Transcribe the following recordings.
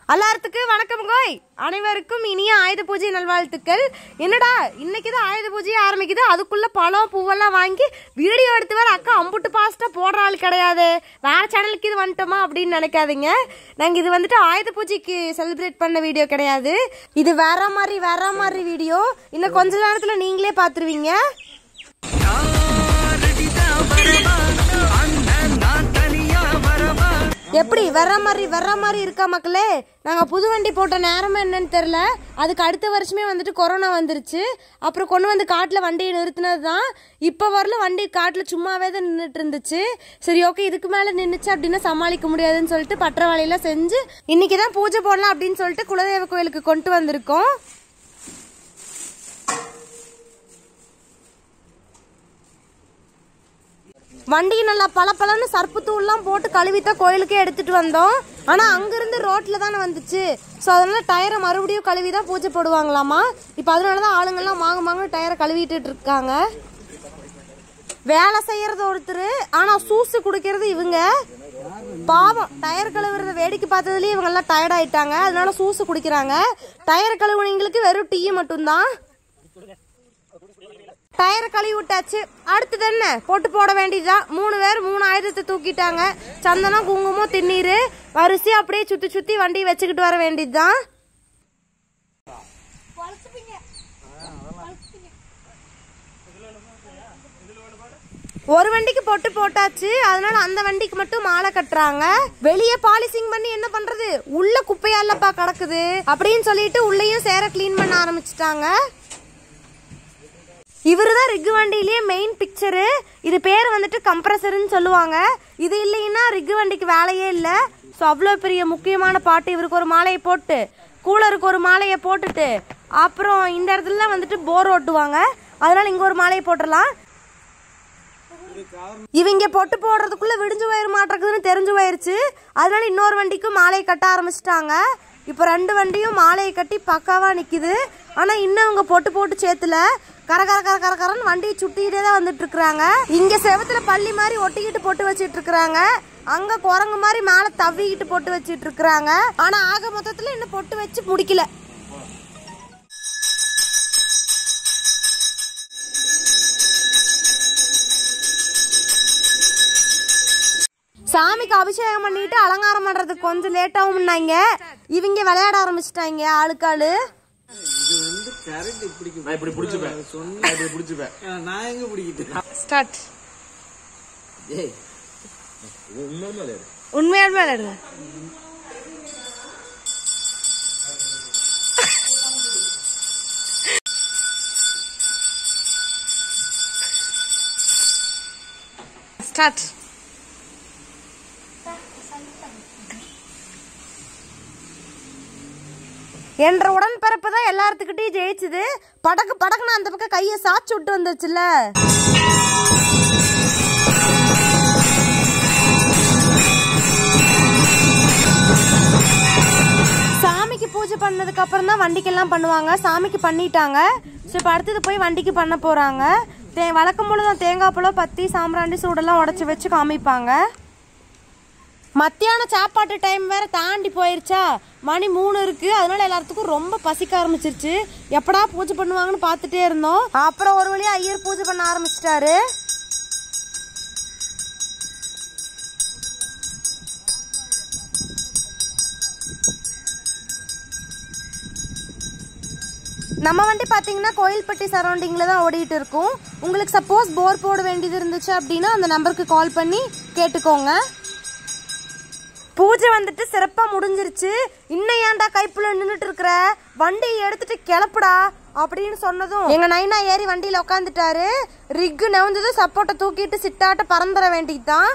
எல்லாத்துக்கு வணக்கம் கோய். அனைவருக்கும் இனிய ஆயுத பூஜை நல்வாழ்த்துக்கள். என்னடா இன்னைக்கு தான் ஆயுத பூஜை ஆரம்பிக்குது, அதுக்குள்ள பழம் பூவெல்லாம் வாங்கி வீடியோ எடுத்து வர அக்கா அம்புட்டு பாஸ்டா போடுற ஆள் கிடையாது. வேற சேனலுக்கு இது வந்துட்டோமா அப்படின்னு நினைக்காதீங்க. நாங்கள் இது வந்துட்டு ஆயுத பூஜைக்கு செலிப்ரேட் பண்ண வீடியோ கிடையாது. இது வேற மாதிரி வீடியோ. இன்னும் கொஞ்ச நேரத்தில் நீங்களே பார்த்துருவீங்க. எப்படி வர்ற மாதிரி இருக்கா மக்களே? நாங்கள் புது வண்டி போட்ட நேரமே என்னன்னு தெரில. அதுக்கு அடுத்த வருஷமே வந்துட்டு கொரோனா வந்துருச்சு. அப்புறம் கொண்டு வந்து காட்டில் வண்டியை நிறுத்தினது தான். இப்போ வரல வண்டி காட்டில் சும்மாவே தான் நின்றுட்டு இருந்துச்சு. சரி ஓகே, இதுக்கு மேலே நின்றுச்சு அப்படின்னா சமாளிக்க முடியாதுன்னு சொல்லிட்டு பற்ற வேலையெல்லாம் செஞ்சு இன்னைக்கு தான் பூஜை போடலாம் அப்படின்னு சொல்லிட்டு குலதெய்வ கோயிலுக்கு கொண்டு வந்திருக்கோம். வண்டி நல்லா பளபளன்னு சர்ப்பு தூள்லாம் போட்டு கழுவித்தான் கோயிலுக்கே எடுத்துட்டு வந்தோம். ஆனால் அங்கிருந்து ரோட்டில் தானே வந்துச்சு. ஸோ அதனால டயரை மறுபடியும் கழுவி தான் பூஜை போடுவாங்களாமா. இப்போ அதனால தான் ஆளுங்கள்லாம் வாங்க டயரை கழுவிட்டு இருக்காங்க. வேலை செய்யறது ஒருத்தர், ஆனால் சூசு குடிக்கிறது இவங்க. பாவம், டயர் கழுவுறத வேடிக்கை பார்த்ததுலேயே இவங்கெல்லாம் டயர்ட் ஆயிட்டாங்க. அதனால சூசு குடிக்கிறாங்க. டயர் கழுவுனவங்களுக்கு வெறும் டீ மட்டும்தான். டயரை கழுவி விட்டாச்சு. அடுத்தது என்ன, போட்டு போட வேண்டியதுதான். 3 பேர் 3 ஆயுதத்தை தூக்கிட்டாங்க. சந்தனம் குங்குமம் திண்ணீர் வரிசை அப்படியே சுத்தி வண்டி வச்சுக்கிட்டு வர வேண்டியதுதான். ஒரு வண்டிக்கு பொட்டு போட்டாச்சு. அதனால அந்த வண்டிக்கு மட்டும் மாலை கட்டுறாங்க. வெளியே பாலிசிங் பண்ணி என்ன பண்றது, உள்ள குப்பையாலப்பா கிடக்குது அப்படின்னு சொல்லிட்டு உள்ளேயும் சேர கிளீன் பண்ண ஆரம்பிச்சுட்டாங்க. இவரு தான் ரிக் வண்டியிலேயே மெயின் பிக்சரு. இது பேர் வந்துட்டு கம்ப்ரஸர்னு சொல்லுவாங்க. இது இல்லைன்னா ரிக் வண்டிக்கு வேலையே இல்லை. ஸோ அவ்வளோ பெரிய முக்கியமான பாட்டு. இவருக்கு ஒரு மாலையை போட்டு, கூலருக்கு ஒரு மாலையை போட்டுட்டு, அப்புறம் இந்த இடத்துல வந்துட்டு போர் ஓட்டுவாங்க. அதனால இங்கே ஒரு மாலையை போட்டுடலாம். இவங்க பொட்டு போடுறதுக்குள்ள விடிஞ்சு வயிறு மாட்டிருக்குதுன்னு தெரிஞ்சு போயிருச்சு. அதனால இன்னொரு வண்டிக்கும் மாலையை கட்ட ஆரம்பிச்சிட்டாங்க. இப்போ 2 வண்டியும் மாலையை கட்டி பக்காவா நிக்குது. ஆனா இன்னும் அவங்க பொட்டு போட்டு சேர்த்துல கரன்னு வண்டியை சுட்டிக்கிட்டே தான் வந்துட்டு இருக்கிறாங்க. இங்க செவத்துல பள்ளி மாதிரி ஒட்டிக்கிட்டு பொட்டு வச்சிட்டு இருக்கிறாங்க. அங்க குரங்கு மாதிரி மேல தவிக்கிட்டு பொட்டு வச்சிட்டு இருக்கிறாங்க. ஆனா ஆக மொத்தத்துல இன்னும் பொட்டு வச்சு முடிக்கல. சாமிக்கு அபிஷேகம் பண்ணிட்டு அலங்காரம் பண்றதுக்கு கொஞ்சம் லேட் ஆகும்னாங்க. இவங்க விளையாட ஆரம்பிச்சிட்டாங்க ஆளுக்காளு. உண்மையாலுமே விளையாடுங்க. ஸ்டார்ட். என்ற உடன்பிறப்பு தான் எல்லாத்துக்கிட்டையும் ஜெயிச்சுது. படக்குன்னு அந்த பக்கம் கையை சாச்சு விட்டு வந்துச்சுல்ல. சாமிக்கு பூஜை பண்ணதுக்கு அப்புறம் தான் வண்டிக்கெல்லாம் பண்ணுவாங்க. சாமிக்கு பண்ணிட்டாங்க. ஸோ இப்போ அடுத்தது போய் வண்டிக்கு பண்ண போறாங்க. வழக்கம் போல தான் தேங்காய் பழம், பத்தி, சாம்பிராண்டி, சூடெல்லாம் உடச்சி வச்சு காமிப்பாங்க. மத்தியான சாப்பாட்டு டைம் வேற தாண்டி போயிருச்சா, மணி 3 இருக்கு. அதனால எல்லாத்துக்கும் ரொம்ப பசிக்க ஆரம்பிச்சிருச்சு. எப்படா பூஜை பண்ணுவாங்கன்னு பார்த்துட்டே இருந்தோம். அப்புறம் ஒரு வழியா ஐயர் பூஜை பண்ண ஆரம்பிச்சிட்டாரு. நம்ம வண்டி பார்த்தீங்கன்னா கோயில்பட்டி சரௌண்டிங்கில் தான் ஓடிட்டு இருக்கும். உங்களுக்கு சப்போஸ் போர் போட வேண்டியது இருந்துச்சு அப்படின்னா அந்த நம்பருக்கு கால் பண்ணி கேட்டுக்கோங்க. பூஜை வந்துட்டு சிறப்பா முடிஞ்சிருச்சு. இன்னும் ஏன்டா கைப்புல நின்றுட்டு இருக்கிற, வண்டி எடுத்துட்டு கிளப்புடா அப்படின்னு சொன்னதும் எங்க நைனா ஏறி வண்டியில உட்காந்துட்டாரு. ரிக்கு நவுந்ததும் சப்போர்ட்டை தூக்கிட்டு சிட்டாட்ட பறந்துட வேண்டியதுதான்.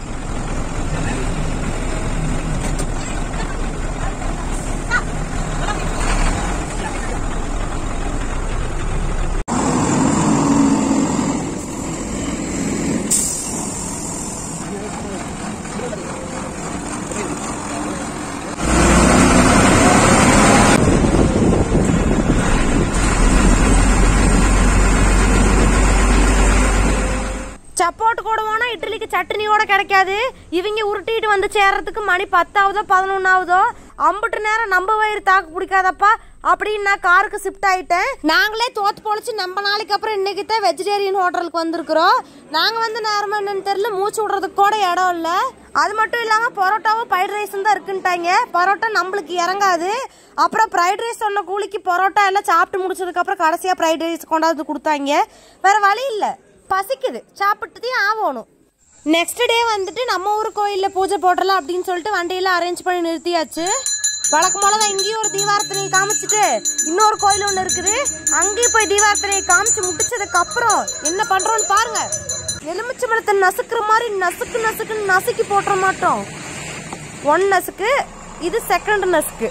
சப்போர்ட் கூட போனா இட்லிக்கு சட்னியோட கிடைக்காது. இவங்க உருட்டிட்டு வந்து சேர்றதுக்கு மணி 10 ஆகுதோ 11 ஆகுதோ. அம்புட்டு நேரம் நம்ம வயிறு தாக்கு பிடிக்காதப்பா அப்படின்னு நான் காருக்கு ஷிஃப்ட் ஆயிட்டேன். நாங்களே தோத்து பொழைச்சு நம்ம நாளைக்கு அப்புறம் இன்னைக்கு தான் வெஜிடேரியன் ஹோட்டலுக்கு வந்திருக்கிறோம். நாங்கள் வந்து நேரமா என்னன்னு தெரியல, மூச்சு விடுறதுக்கு கூட இடம் இல்லை. அது மட்டும் இல்லாமல் பரோட்டாவும் ஃப்ரைட் ரைஸும் தான் இருக்குன்ட்டாங்க. பரோட்டா நம்மளுக்கு இறங்காது. அப்புறம் ஃப்ரைட் ரைஸ் சொன்ன கூலிக்கு பரோட்டா எல்லாம் சாப்பிட்டு முடிச்சதுக்கப்புறம் கடைசியாக ஃப்ரைட் ரைஸ் கொண்டாந்து கொடுத்தாங்க. வேற வழி இல்லை, பசிக்குது, சாப்பிட்டுதான் ஆகணும். நெக்ஸ்ட் டே வந்துட்டு நம்ம ஊர் கோயிலில் பூஜை போடலாம் அப்படின்னு சொல்லிட்டு வண்டியெல்லாம் அரேஞ்ச் பண்ணி நிறுத்தியாச்சு. வழக்கம் போல தான் இங்கேயும் ஒரு தீபார்த்தனை காமிச்சிட்டு இன்னொரு கோயில் ஒன்று இருக்குது, அங்கேயும் போய் தீபார்த்தனை காமிச்சு முடிச்சதுக்கு அப்புறம் என்ன பண்றோம்னு பாருங்க. எலுமிச்சை பழத்தை நசுக்குற மாதிரி நசுக்கு நசுக்குன்னு நசுக்கி போட்டுற மாட்டோம். 1 நசுக்கு, இது 2nd நசுக்கு.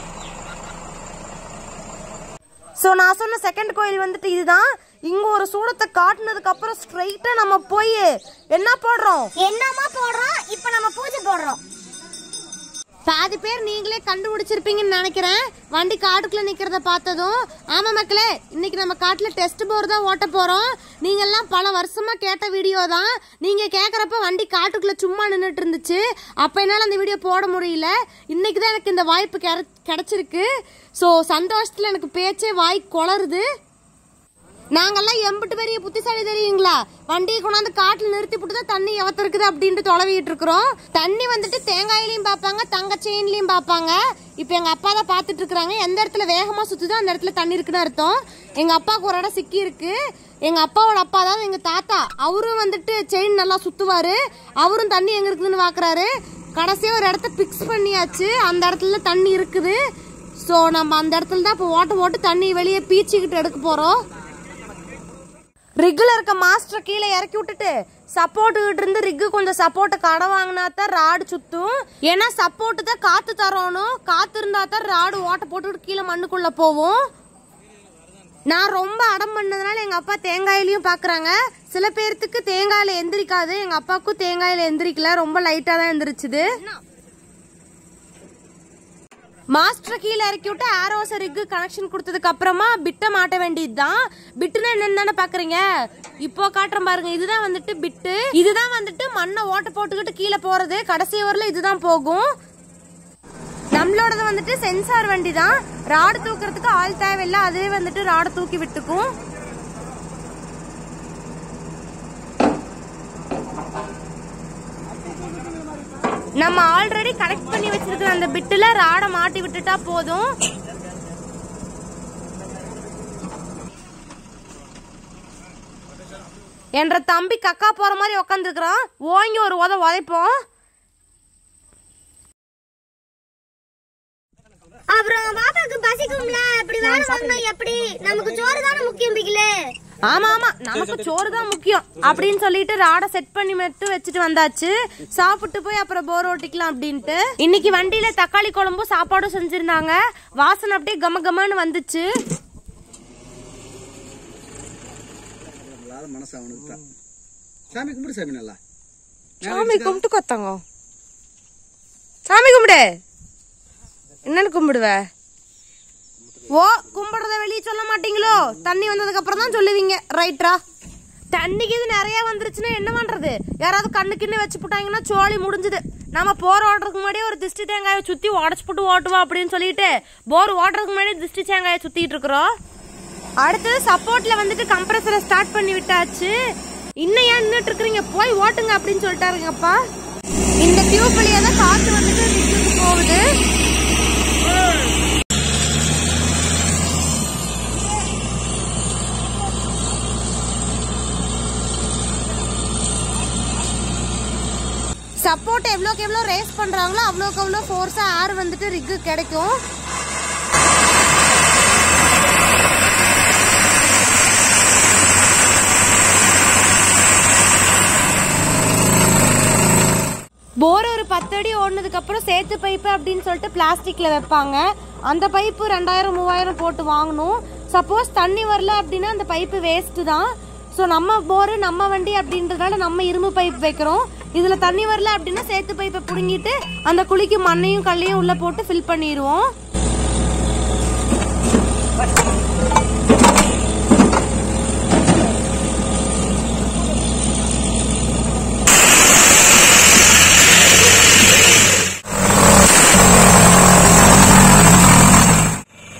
ஸோ நான் சொன்ன 2nd கோயில் வந்துட்டு இதுதான். இங்க ஒரு சூடத்தை காட்டினதுக்கு அப்புறம் ஸ்ட்ரைட்டா நம்ம போய் என்ன போடுறோம், என்னமா போடுறோம், இப்போ நம்ம பூஜை போடுறோம். பாதி பேர் நீங்களே கண்டுபிடிச்சிருப்பீங்கன்னு நினைக்கிறேன் வண்டி காட்டுக்குள்ள நிக்கிறத பார்த்ததும். ஆமா மக்களே, இன்னைக்கு நம்ம காட்டுல டெஸ்ட் போர் தான் ஓட்ட போறோம். நீங்க எல்லாம் பல வருஷமா கேட்ட வீடியோ தான். நீங்க கேக்குறப்ப வண்டி காட்டுக்குள்ள சும்மா நின்றுட்டு இருந்துச்சு, அப்ப என்னால அந்த வீடியோ போட முடியல. இன்னைக்கு தான் எனக்கு இந்த வாய்ப்பு கிடைச்சிருக்கு. ஸோ சந்தோஷத்துல எனக்கு பேச்சே வாய் கொளருது. நாங்கெல்லாம் எம்பிட்டு பெரிய புத்திசாலி தெரியுங்களா, வண்டியை கொண்டாந்து காட்டில் நிறுத்தி போட்டு தான் தண்ணி எவத்திருக்குது அப்படின்ட்டு தொலைவிட்டு இருக்கிறோம். தண்ணி வந்துட்டு தேங்காயிலையும் பார்ப்பாங்க, தங்க செயின்லையும் பார்ப்பாங்க. இப்போ எங்க அப்பா தான் பார்த்துட்டு இருக்கிறாங்க. எந்த இடத்துல வேகமா சுத்துதோ அந்த இடத்துல தண்ணி இருக்குன்னு அர்த்தம். எங்க அப்பாவுக்கு ஒரு இடம் சிக்கி இருக்கு. எங்க அப்பாவோட அப்பா தான் எங்க தாத்தா, அவரும் வந்துட்டு செயின் நல்லா சுத்துவாரு. அவரும் தண்ணி எங்க இருக்குதுன்னு பாக்குறாரு. கடைசியா ஒரு இடத்த பிக்ஸ் பண்ணியாச்சு, அந்த இடத்துல தண்ணி இருக்குது. ஸோ நம்ம அந்த இடத்துல தான் இப்போ ஓட்டு தண்ணி வெளியே பீச்சிக்கிட்டு எடுக்க போறோம். ரிக்கில் இருக்க மாஸ்டர் கீழே இறக்கி விட்டுட்டு சப்போர்ட்டுக்கிட்டு இருந்து ரிக்கு கொஞ்சம் சப்போர்ட்டை கடை வாங்கினா தான் ராடு சுத்தும். ஏன்னா சப்போர்ட்டு தான் காத்து தரணும், காத்து இருந்தா தான் ராடு ஓட்ட போட்டுக்கிட்டு கீழே மண்ணுக்குள்ள போவோம். நான் ரொம்ப அடம் பண்ணதுனால எங்க அப்பா தேங்காயிலையும் பாக்குறாங்க. சில பேர்த்துக்கு தேங்காயில எந்திரிக்காது, எங்க அப்பாவுக்கும் தேங்காயில எந்திரிக்கல, ரொம்ப லைட்டா தான் எந்திரிச்சுது. மாஸ்டர் கீழே இறக்கி விட்டு ஆரோஸ் ரிக்கு கனெக்ஷன் கொடுத்ததுக்கு அப்புறமா பிட்டை மாட்ட வேண்டியதுதான். பிட்டுன்னு என்னன்னு தானே பாக்குறீங்க, இப்போ காட்டுறேன் பாருங்க. இதுதான் வந்துட்டு பிட்டு. இதுதான் வந்துட்டு மண்ணை ஓட்ட போட்டுக்கிட்டு கீழே போறது. கடைசி வரல இதுதான் போகும். நம்மளோடது வந்துட்டு சென்சார் வண்டி தான். ராடு தூக்குறதுக்கு ஆள் தேவையில்லை, அதுவே வந்துட்டு ராடு தூக்கி விட்டுக்கும். நம்ம ஆல்ரெடி கனெக்ட் பண்ணி வச்சிருக்கிற அந்த பிட்டுல ராட மாட்டி விட்டுட்டா போதும். என்ற தம்பி கக்கா போற மாதிரி உக்காந்துருக்கான். ஓங்கி ஒரு உதைப்போம். அப்புறம் பாப்பாக்கு பசிக்கும்ல, அப்படி வேலை வாங்கினா எப்படி? நமக்கு சோறு தானே முக்கியம் பிகிலே. ஆமா ஆமா, நமக்கு சோறு தான் முக்கியம் அப்படின்னு சொல்லிட்டு ராட செட் பண்ணி மட்டும் வச்சுட்டு வந்தாச்சு. சாப்பிட்டு போய் அப்புறம் போர் ஓட்டிக்கலாம் அப்படின்ட்டு. இன்னைக்கு வண்டியில தக்காளி குழம்பும் சாப்பாடும் செஞ்சிருந்தாங்க. வாசனை அப்படியே கம கமன்னு வந்துச்சு. சாமி கும்பிடு, சாமி நல்லா சாமி கும்பிட்டு கொத்தாங்க. சாமி கும்பிடு, என்னன்னு கும்பிடுவ? ஓ, கும்பிடுறத வெளியே சொல்ல மாட்டீங்களோ? தண்ணி வந்ததுக்கு அப்புறம் தான் சொல்லுவீங்க, ரைட்டா? தண்ணிக்கு இது நிறைய வந்துருச்சுன்னா என்ன பண்றது? யாராவது கண்ணுக்குன்னு வச்சு போட்டாங்கன்னா சோழி முடிஞ்சுது. நம்ம போர் ஓட்டுறதுக்கு முன்னாடியே ஒரு திஷ்டி தேங்காயை சுத்தி உடச்சு போட்டு ஓட்டுவோம் அப்படின்னு சொல்லிட்டு போர் ஓட்டுறதுக்கு முன்னாடியே திஷ்டி தேங்காயை சுத்திட்டு இருக்கிறோம். அடுத்தது சப்போர்ட்ல வந்துட்டு கம்ப்ரஸரை ஸ்டார்ட் பண்ணி விட்டாச்சு. இன்னும் ஏன் நின்றுட்டு இருக்கிறீங்க, போய் ஓட்டுங்க அப்படின்னு சொல்லிட்டாருங்கப்பா. இந்த டியூப் வழியா தான் காத்து வந்துட்டு போகுது. சப்போர்ட் எவ்வளோக்கு எவ்வளோ ரேஸ் பண்றாங்களோ அவ்வளோக்கு அவ்வளோ ஃபோர்ஸா ஏர் வந்துட்டு ரிக்கு கிடைக்கும். போர் ஒரு 10 அடி ஓடினதுக்கு அப்புறம் சேத்து பைப்பு அப்படின்னு சொல்லிட்டு பிளாஸ்டிக்ல வைப்பாங்க. அந்த பைப்பு 2000-3000 போட்டு வாங்கணும். சப்போஸ் தண்ணி வரல அப்படின்னா அந்த பைப்பு வேஸ்ட் தான். ஸோ நம்ம போரு நம்ம வண்டி அப்படின்றதால நம்ம இரும்பு பைப் வைக்கிறோம். இதுல தண்ணி வரல அப்படின்னா சேத்து பைப்பை புடுங்கிட்டு அந்த குழிக்கு மண்ணையும் கல்லையும் உள்ள போட்டு ஃபில் பண்ணிடுவோம்.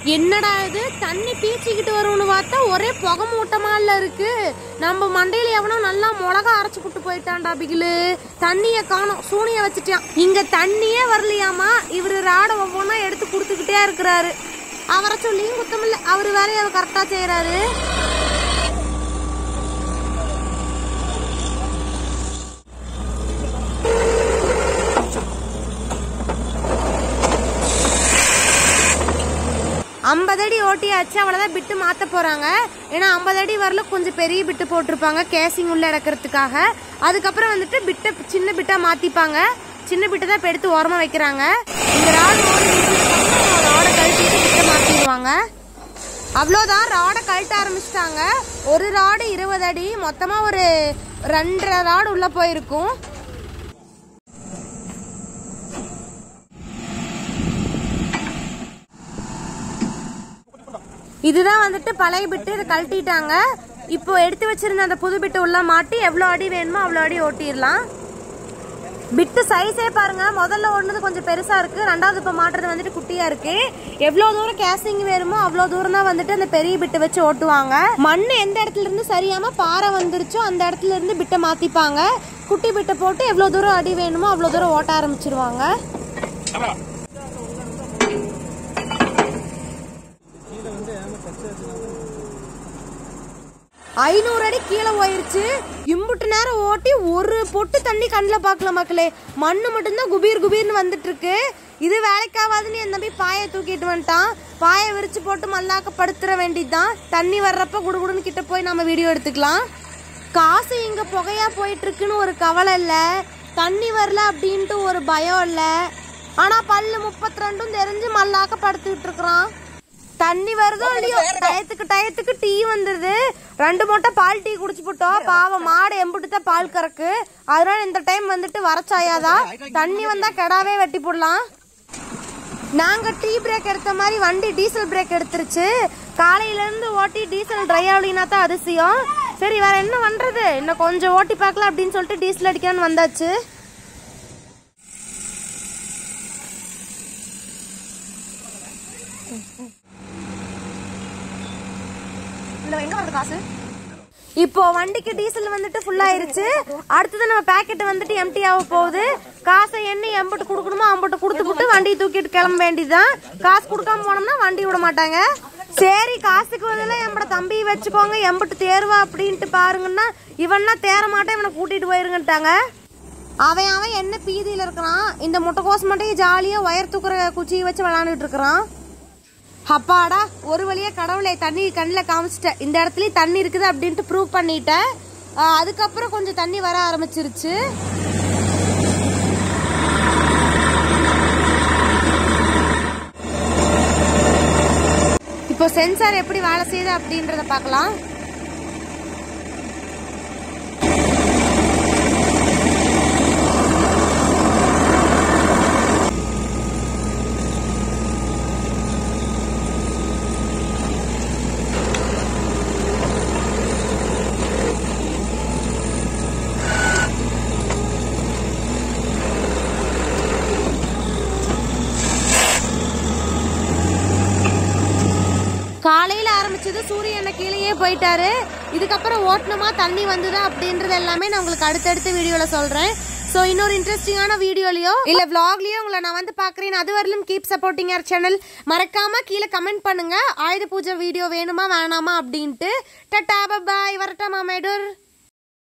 என்னடா இது தண்ணி பீச்சிக்கிட்டு வரும்னு பார்த்தா ஒரே புகை மூட்டமால இருக்கு. நம்ம மண்டையில எவனோ நல்லா மிளகா அரைச்சு புட்டு போயிட்டான்டா பிகிலு. தண்ணிய காணோம், சூனிய வச்சுட்டான். இங்க தண்ணியே வரலையாமா. இவரு ராடை ஒவ்வொன்னா எடுத்து கொடுத்துக்கிட்டே இருக்கிறாரு. அவரை சொல்லியும் குத்தமில்ல, அவரு வேலையை அவர் கரெக்டா செய்யறாரு. ஐம்பது அடி ஓட்டியாச்சு, அவ்வளோதான் பிட்டு மாற்ற போகிறாங்க. ஏன்னா 50 அடி வரல கொஞ்சம் பெரிய பிட்டு போட்டிருப்பாங்க கேசிங் உள்ள இறக்கிறதுக்காக. அதுக்கப்புறம் வந்துட்டு பிட்டை சின்ன பிட்டாக மாற்றிப்பாங்க. சின்ன பிட்டை தான் இப்போ எடுத்து ஓரமாக வைக்கிறாங்க. இந்த ராடை கழட்டிட்டு பிட்டை மாற்றிடுவாங்க. அவ்வளோதான், ராடை கழட்ட ஆரம்பிச்சிட்டாங்க. ஒரு ராடு 20 அடி, மொத்தமாக ஒரு 2.5 ராடு உள்ளே போயிருக்கும். இதுதான் வந்துட்டு பழைய பிட்டு, இதை கழட்டிட்டாங்க. இப்போ எடுத்து வச்சிருந்த அந்த புது பிட்டு உள்ள மாட்டி எவ்வளோ அடி வேணுமோ அவ்வளோ அடி ஓட்டிடலாம். பிட்டு சைஸே பாருங்க, முதல்ல ஓடுனது கொஞ்சம் பெருசா இருக்கு, ரெண்டாவது இப்போ மாட்டுறது வந்துட்டு குட்டியா இருக்கு. எவ்வளோ தூரம் கேசிங் வேணுமோ அவ்வளோ தூரம் தான் வந்துட்டு அந்த பெரிய பிட்டை வச்சு ஓட்டுவாங்க. மண் எந்த இடத்துல இருந்து சரியாம பாறை வந்துருச்சோ அந்த இடத்துல இருந்து பிட்டை மாத்திப்பாங்க. குட்டி பிட்டை போட்டு எவ்வளோ தூரம் அடி வேணுமோ அவ்வளோ தூரம் ஓட்ட ஆரம்பிச்சிருவாங்க. 500 அடி கீழே போயிருச்சு. இம்புட்டு நேரம் ஓட்டி ஒரு பொட்டு தண்ணி கண்ணில் பார்க்கல மக்களே. மண்ணு மட்டும்தான் குபீர் குபீர்னு வந்துட்டு இருக்கு. இது வேலைக்காவாதுன்னு என் தம்பி பாயை தூக்கிட்டு வந்துட்டான். பாயை விரிச்சு போட்டு மல்லாக்க படுத்துற வேண்டியதுதான். தண்ணி வர்றப்ப குடுகுடுன்னு கிட்ட போய் நம்ம வீடியோ எடுத்துக்கலாம். காசு இங்க புகையா போயிட்டு இருக்குன்னு ஒரு கவலை இல்லை, தண்ணி வரல அப்படின்ட்டு ஒரு பயம் இல்லை. ஆனா பல்லு 32 தெரிஞ்சு மல்லாக்க படுத்துக்கிட்டு இருக்கிறான். தண்ணி வருதோ இல்லையோ, டயத்துக்கு டீ வந்துருது. 2 மூட்டை பால் டீ குடிச்சு போட்டோம். பாவம் மாடு எம்புட்டுதான் பால் கறக்கு. அதனால இந்த டைம் வந்துட்டு வரச்சாயாதான், தண்ணி வந்தா கெடாவே வெட்டி போடலாம். நாங்க டீ பிரேக் எடுத்த மாதிரி வண்டி டீசல் பிரேக் எடுத்துருச்சு. காலையில இருந்து ஓட்டி டீசல் ட்ரை ஆகலினா தான் அதிசயம். சரி வேற என்ன பண்றது, இன்னும் கொஞ்சம் ஓட்டி பார்க்கலாம் அப்படின்னு சொல்லிட்டு டீசல் அடிக்கலான்னு வந்தாச்சு. இப்போ வண்டிக்கு டீசல் வந்துட்டு ஃபுல் ஆயிருச்சு. அடுத்தது நம்ம பேக்கெட் வந்துட்டு எம்டி ஆக போகுது. காசை எண்ணி எம்பட்டு கொடுக்கணுமோ அம்பட்டு கொடுத்துட்டு வண்டியை தூக்கிட்டு கிளம்ப வேண்டியதுதான். காசு கொடுக்காம போனோம்னா வண்டி விட மாட்டாங்க. சரி காசுக்கு பதிலாக எம்பட தம்பி வச்சுக்கோங்க, எம்பட்டு தேர்வா அப்படின்ட்டு பாருங்கன்னா இவன்னா தேர மாட்டேன், இவனை கூட்டிட்டு போயிருங்கட்டாங்க. அவன் என்ன பீதியில இருக்கிறான். இந்த முட்டைக்கோஸ் மட்டும் ஜாலியா ஒயர் தூக்குற குச்சியை வச்சு விளாண்டுட்டு இருக்கிறான். அப்பாடா ஒரு வழியா கடவுளை தண்ணி கண்ணில் காமிச்சிட்டேன். இந்த இடத்துல தண்ணி இருக்குது அப்படின்ட்டு ப்ரூவ் பண்ணிட்டேன். அதுக்கப்புறம் கொஞ்சம் தண்ணி வர ஆரம்பிச்சிருச்சு. இப்போ சென்சார் எப்படி வேலை செய்யுது அப்படின்றத பார்க்கலாம். காலையில் ஆரம்பிச்சது சூரியனை கீழேயே போயிட்டாரு. இதுக்கப்புறம் ஓட்டணுமா தண்ணி வந்துதா அப்படின்றது எல்லாமே நான் உங்களுக்கு அடுத்தடுத்த வீடியோவில் சொல்கிறேன். ஸோ இன்னொரு இன்ட்ரெஸ்டிங்கான வீடியோலையோ இல்லை விளாக்லையோ உங்களை நான் வந்து பார்க்குறேன். அது வரலும் கீப் சப்போர்ட்டிங் அவர் சேனல். மறக்காமல் கீழே கமெண்ட் பண்ணுங்கள், ஆயுத பூஜை வீடியோ வேணுமா வேணாமா அப்படின்ட்டு. டட்டா பாய், வரட்டாமா மேடூர்.